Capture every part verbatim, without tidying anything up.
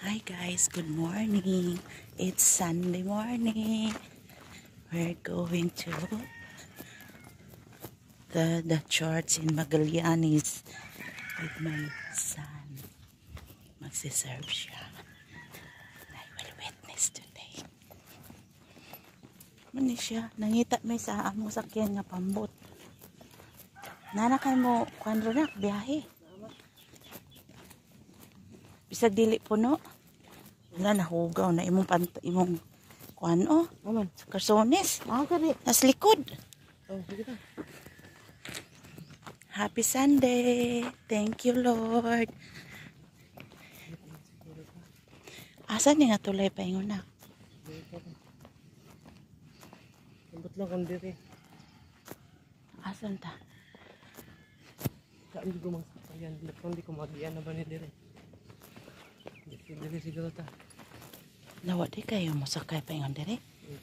Hi guys, good morning. It's Sunday morning. We're going to the the church in Magallanes with my son. Magsiserve siya. And I will witness today. Mani siya, nangita may sa among sakyan nga pambot. Nanakay mo, kandro na, biyahe. Bisag dili puno. Wala, nahugaw na imong pant imong kuan o. Aman. Karsones. Ah, kani. Nas likod. Oh, sige ta. Happy Sunday. Thank you, Lord. Asa ni nga tulay pa ingon na? Ambot lang kon diri. Asan ta? Saan di ko magsayan, lakon di ko magian na ba ni diri. Diri diri siguro ta. Lawa di kayo mo sakay pa ingon diri.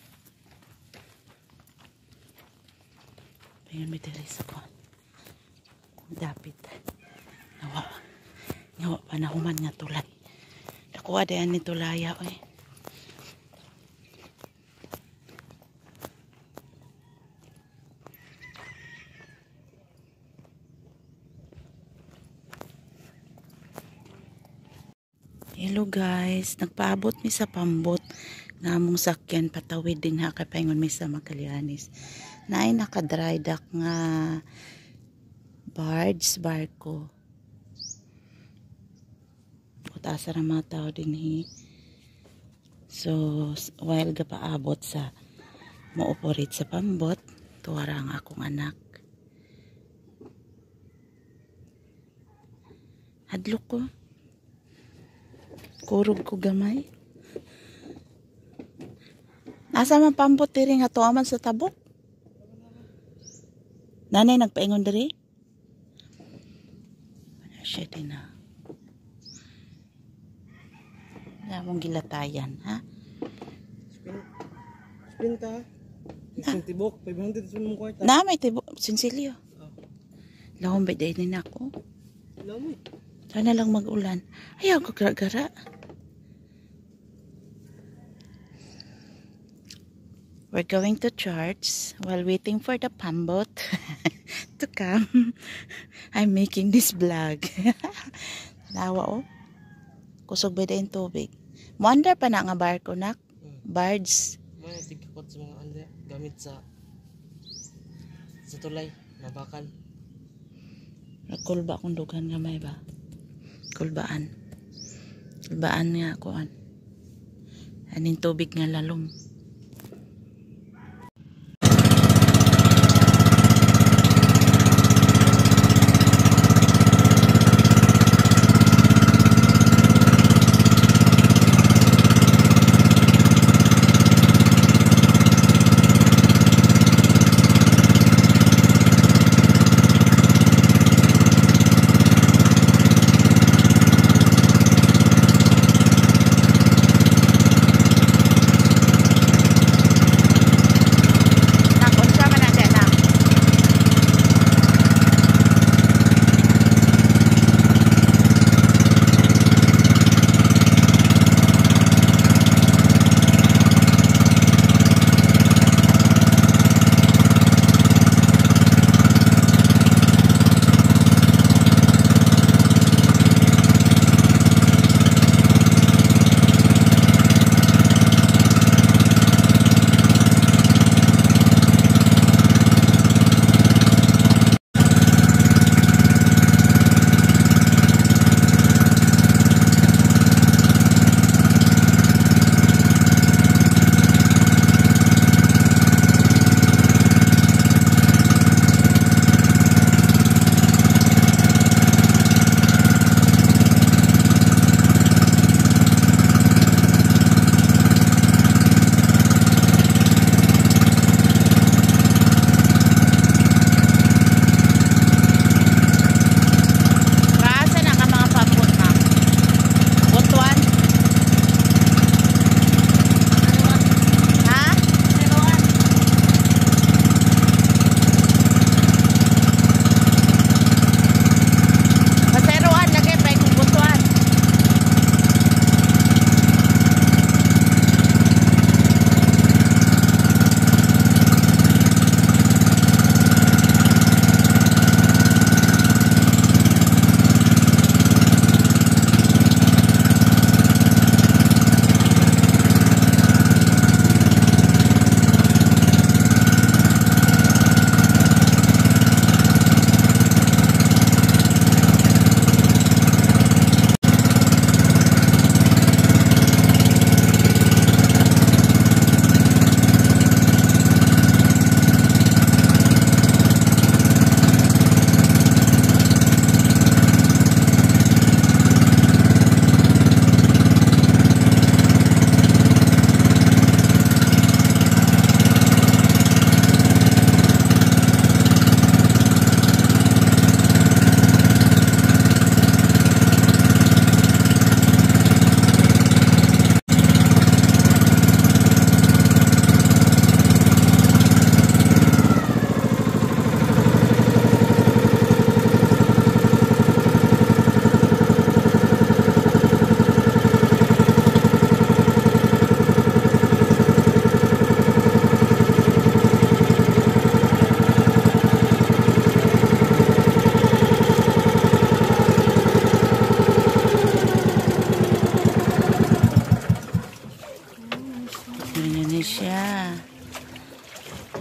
Paingon mi diri sa kuan. Dapit. Nawa. Nawa pa na human nga tulay. Nakuha dayan ni tulaya oy. Hello guys, nagpaabot mi sa pambot nga among sakyan patawid din ha kay paingon mi sa Magallanes. Naay naka-dry dock nga barge barko. Putasa ra mga tao din hi. So while ga paabot sa mooporit sa pambot, tuwara ang akong anak. Hadlok ko. Kurog ko gamay. Nasa man pambot diri nga tuaman sa tabok? Nanay nagpaingon diri? Ano siya din na? Wala mong gilatayan, ha? Spin. Spin ta. Isang tibok, five hundred sa mong kwarta. Na, may tibok. Sinsilyo. Oh. Lahong ba din ako? Alam mo. Sana lang mag-ulan. Ayaw ko gara-gara. We're going to church while waiting for the pambot to come. I'm making this vlog. Nawa oh. Kusog ba din tubig. Wonder pa na nga barko nak. Bards. May tigkakot sa mga andre gamit sa sa tulay na bakal. Kulba kung dugan nga may ba? Kulbaan. Kulbaan nga kuan. Aning tubig nga lalom.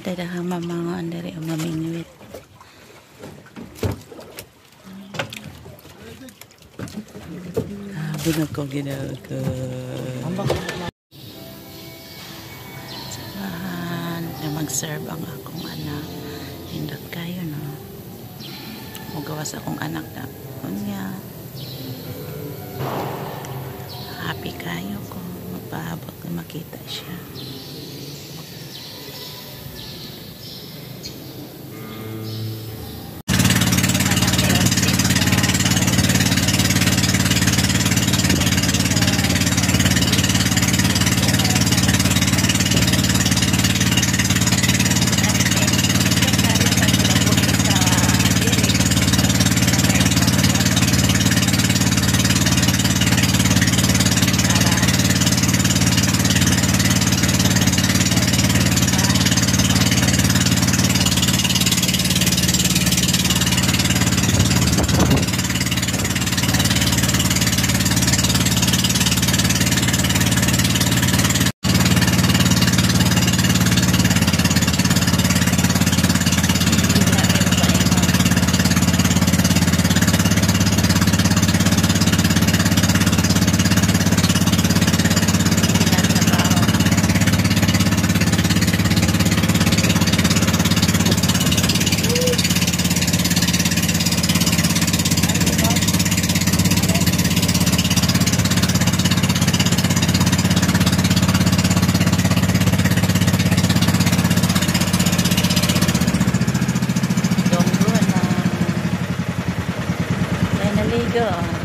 Dadahang mamangon dari umamingwit. Ah, bunag ko ginag ko. Ambak. Samahan na mag-serve ang akong anak. Hindot kayo, no? Magawas akong anak na. Kunya. Happy kayo ko. Magpahabot na makita siya. Go.